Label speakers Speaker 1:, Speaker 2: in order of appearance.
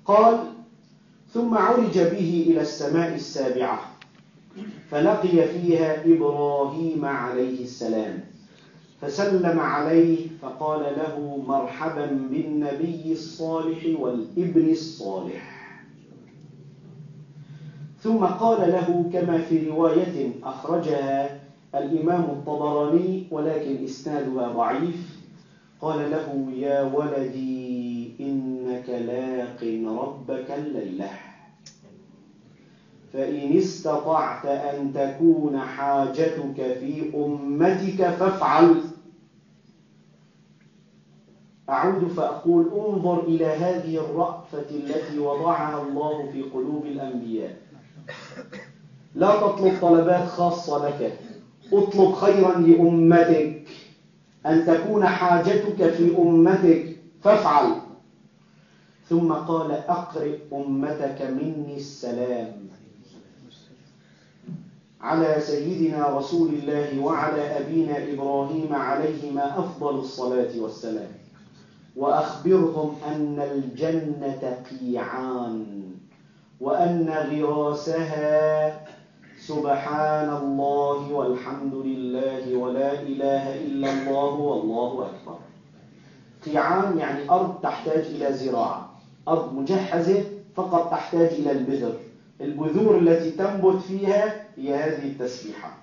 Speaker 1: قال: ثم عرج به إلى السماء السابعة فلقي فيها إبراهيم عليه السلام فسلم عليه فقال له: مرحبا بالنبي الصالح والابن الصالح. ثم قال له كما في رواية أخرجها الإمام الطبراني ولكن إسنادها ضعيف، قال له: يا ولدي إنك لاق ربك الليلة، فإن استطعت أن تكون حاجتك في أمتك فافعل. أعود فأقول: انظر إلى هذه الرأفة التي وضعها الله في قلوب الأنبياء. لا تطلب طلبات خاصة لك، اطلب خيرا لأمتك، أن تكون حاجتك في أمتك فافعل. ثم قال: أقرئ أمتك مني السلام على سيدنا رسول الله وعلى أبينا إبراهيم عليهما أفضل الصلاة والسلام، وأخبرهم أن الجنة قيعان وأن غراسها سبحان الله والحمد لله ولا إله إلا الله والله أكبر. قيعان يعني أرض تحتاج إلى زراعة، أرض مجهزة فقط تحتاج إلى البذر. البذور التي تنبت فيها هي هذه التسبيحة.